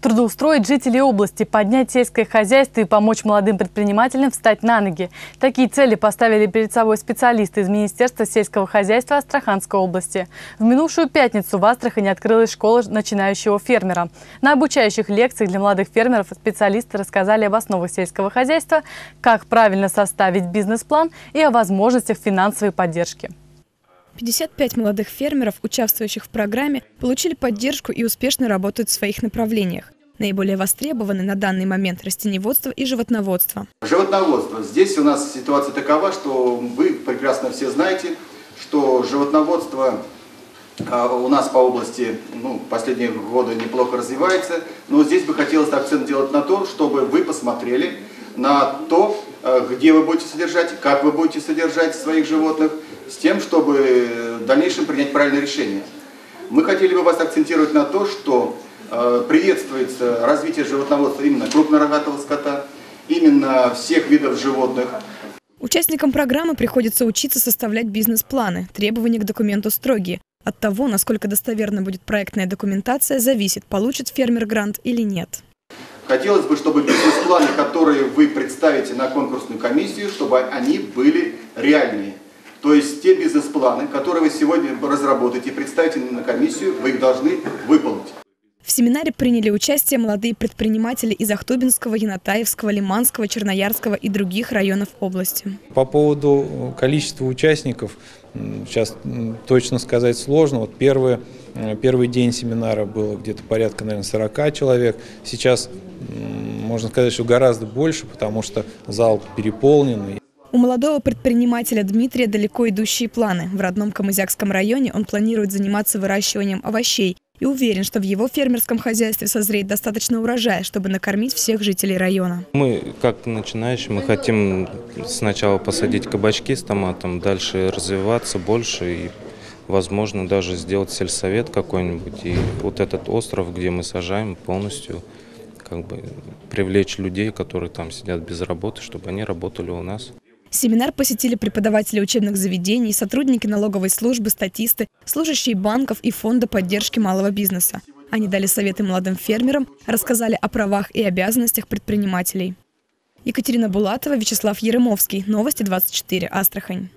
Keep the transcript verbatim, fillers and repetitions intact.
Трудоустроить жителей области, поднять сельское хозяйство и помочь молодым предпринимателям встать на ноги. Такие цели поставили перед собой специалисты из Министерства сельского хозяйства Астраханской области. В минувшую пятницу в Астрахани открылась школа начинающего фермера. На обучающих лекциях для молодых фермеров специалисты рассказали об основах сельского хозяйства, как правильно составить бизнес-план и о возможностях финансовой поддержки. пятьдесят пять молодых фермеров, участвующих в программе, получили поддержку и успешно работают в своих направлениях. Наиболее востребованы на данный момент растениеводство и животноводство. Животноводство. Здесь у нас ситуация такова, что вы прекрасно все знаете, что животноводство у нас по области ну, последние годы неплохо развивается. Но здесь бы хотелось акцент делать на то, чтобы вы посмотрели на то, где вы будете содержать, как вы будете содержать своих животных, с тем, чтобы в дальнейшем принять правильное решение. Мы хотели бы вас акцентировать на то, что э, приветствуется развитие животноводства именно крупнорогатого скота, именно всех видов животных. Участникам программы приходится учиться составлять бизнес-планы. Требования к документу строгие. От того, насколько достоверна будет проектная документация, зависит, получит фермер грант или нет. Хотелось бы, чтобы бизнес-планы, которые вы представите на конкурсную комиссию, чтобы они были реальные. То есть те бизнес-планы, которые вы сегодня разработаете и представите на комиссию, вы их должны выполнить. В семинаре приняли участие молодые предприниматели из Ахтубинского, Янатаевского, Лиманского, Черноярского и других районов области. По поводу количества участников, сейчас точно сказать сложно. Вот первый, первый день семинара было где-то порядка, наверное, сорока человек. Сейчас можно сказать, что гораздо больше, потому что зал переполнен. У молодого предпринимателя Дмитрия далеко идущие планы. В родном Камызякском районе он планирует заниматься выращиванием овощей и уверен, что в его фермерском хозяйстве созреет достаточно урожая, чтобы накормить всех жителей района. Мы, как начинающие, мы хотим сначала посадить кабачки с томатом, дальше развиваться больше и, возможно, даже сделать сельсовет какой-нибудь. И вот этот остров, где мы сажаем, полностью как бы привлечь людей, которые там сидят без работы, чтобы они работали у нас. Семинар посетили преподаватели учебных заведений, сотрудники налоговой службы, статисты, служащие банков и фонда поддержки малого бизнеса. Они дали советы молодым фермерам, рассказали о правах и обязанностях предпринимателей. Екатерина Булатова, Вячеслав Еремовский. Новости двадцать четыре. Астрахань.